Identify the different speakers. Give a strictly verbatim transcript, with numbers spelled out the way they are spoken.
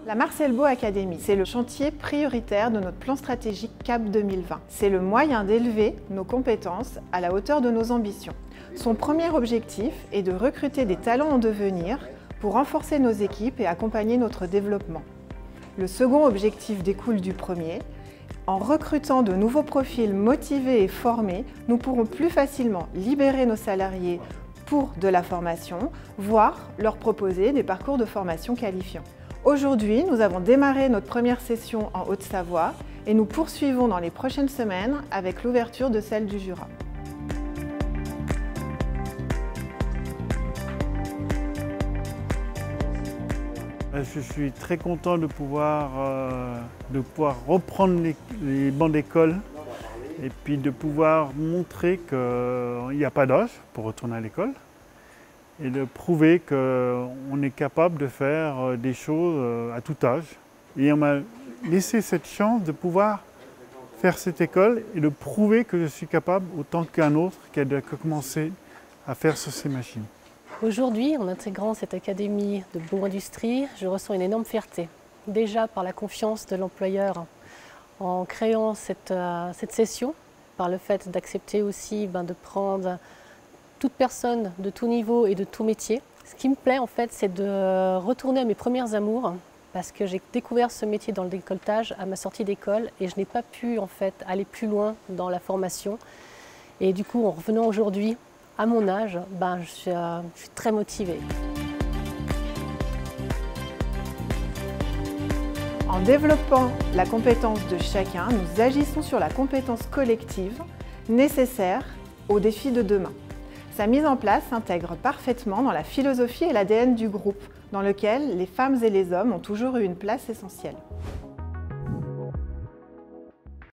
Speaker 1: La Marcel Beau Academy, c'est le chantier prioritaire de notre plan stratégique C A P deux mille vingt. C'est le moyen d'élever nos compétences à la hauteur de nos ambitions. Son premier objectif est de recruter des talents en devenir pour renforcer nos équipes et accompagner notre développement. Le second objectif découle du premier. En recrutant de nouveaux profils motivés et formés, nous pourrons plus facilement libérer nos salariés pour de la formation, voire leur proposer des parcours de formation qualifiants. Aujourd'hui, nous avons démarré notre première session en Haute-Savoie et nous poursuivons dans les prochaines semaines avec l'ouverture de celle du Jura.
Speaker 2: Je suis très content de pouvoir, euh, de pouvoir reprendre les, les bancs d'école et puis de pouvoir montrer qu'il n'y a pas d'âge pour retourner à l'école et de prouver qu'on est capable de faire des choses à tout âge. Et on m'a laissé cette chance de pouvoir faire cette école et de prouver que je suis capable autant qu'un autre qui a commencé à faire sur ces machines.
Speaker 3: Aujourd'hui, en intégrant cette académie de Beau Industrie, je ressens une énorme fierté. Déjà par la confiance de l'employeur en créant cette, euh, cette session, par le fait d'accepter aussi ben, de prendre toute personne de tout niveau et de tout métier. Ce qui me plaît en fait, c'est de retourner à mes premières amours parce que j'ai découvert ce métier dans le décolletage à ma sortie d'école et je n'ai pas pu en fait aller plus loin dans la formation. Et du coup, en revenant aujourd'hui, à mon âge, ben, je, suis, euh, je suis très motivée.
Speaker 1: En développant la compétence de chacun, nous agissons sur la compétence collective nécessaire aux défis de demain. Sa mise en place s'intègre parfaitement dans la philosophie et l'A D N du groupe, dans lequel les femmes et les hommes ont toujours eu une place essentielle.